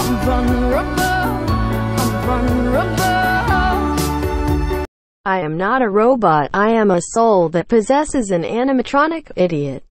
I'm vulnerable. I'm vulnerable. I am not a robot, I am a soul that possesses an animatronic, idiot.